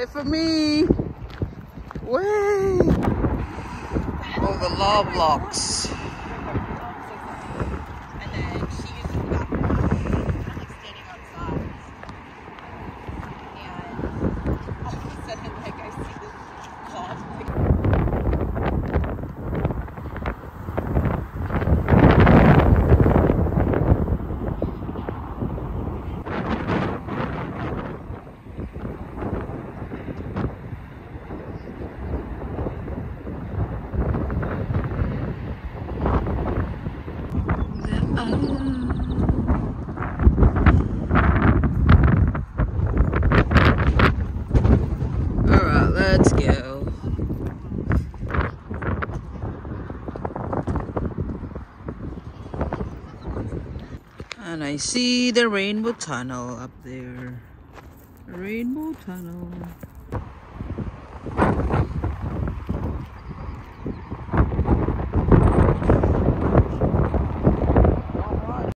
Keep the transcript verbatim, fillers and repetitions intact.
Wait for me. Wait. Oh, the love blocks. And then she uses the bathroom. I'm like standing outside. And all of a sudden, like, I see this cloth. Like, Alright, let's go. And I see the rainbow tunnel up there. Rainbow tunnel.